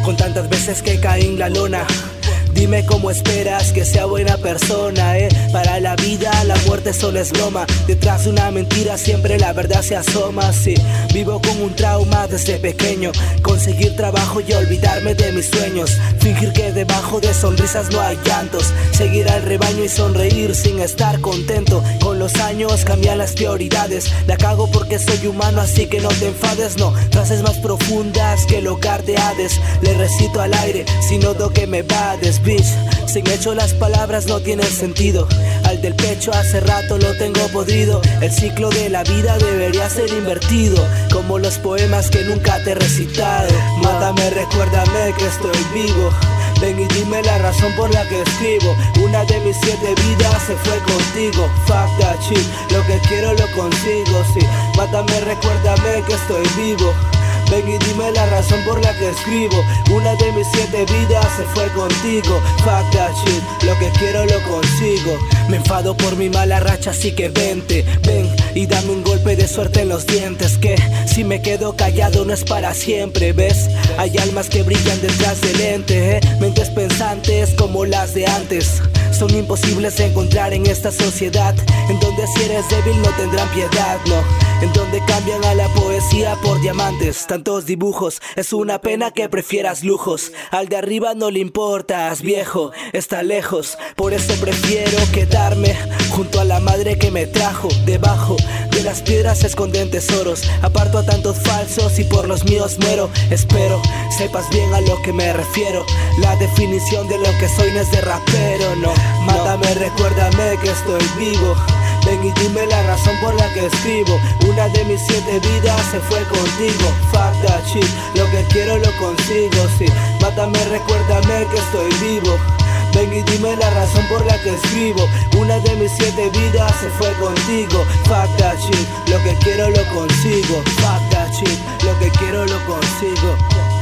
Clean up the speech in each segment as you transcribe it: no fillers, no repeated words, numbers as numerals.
con tantas veces que caí en la lona. Dime cómo esperas que sea buena persona, Para la vida la muerte solo es broma. Detrás de una mentira siempre la verdad se asoma, sí. Vivo con un trauma desde pequeño. Conseguir trabajo y olvidarme de mis sueños. Fingir que debajo de sonrisas no hay llantos. Seguir al rebaño y sonreír sin estar contento. Con los años cambian las prioridades. La cago porque soy humano, así que no te enfades, no. Frases más profundas que el hogar de Hades. Le recito al aire, si noto que me vades, bitch. Sin hecho las palabras no tienen sentido. Al del pecho hace rato lo tengo podrido. El ciclo de la vida debería ser invertido, como los poemas que nunca te he recitado. Mátame, recuérdame que estoy vivo. Ven y dime la razón por la que escribo. Una de mis 7 vidas se fue contigo. Fuck that shit, lo que quiero lo consigo, sí. Mátame, recuérdame que estoy vivo. Ven y dime la razón por la que escribo. Una de mis 7 vidas se fue contigo. Fuck that shit, lo que quiero lo consigo. Me enfado por mi mala racha, así que vente. Ven y dame un golpe de suerte en los dientes. Que si me quedo callado no es para siempre, ¿ves? Hay almas que brillan detrás del lente, Mentes pensantes como las de antes. Son imposibles de encontrar en esta sociedad, en donde si eres débil no tendrán piedad, no. En donde cambian a la poesía por diamantes. Tantos dibujos, es una pena que prefieras lujos. Al de arriba no le importas, viejo, está lejos. Por eso prefiero quedarme junto a la madre que me trajo. Debajo de las piedras se esconden tesoros. Aparto a tantos falsos y por los míos muero. Espero sepas bien a lo que me refiero. La definición de lo que soy no es de rapero, no. Mátame, recuérdame que estoy vivo. Ven y dime la razón por la que escribo. Una de mis 7 vidas se fue contigo. Fuck that shit, lo que quiero lo consigo, sí. Mátame, recuérdame que estoy vivo. Ven y dime la razón por la que escribo. Una de mis 7 vidas se fue contigo. Fuck that shit, lo que quiero lo consigo. Fuck that shit, lo que quiero lo consigo.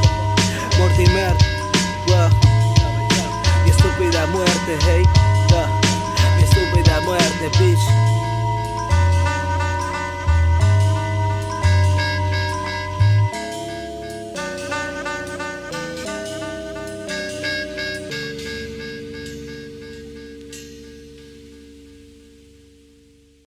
Mortimer, mi estúpida muerte, hey, mi estúpida muerte, bitch.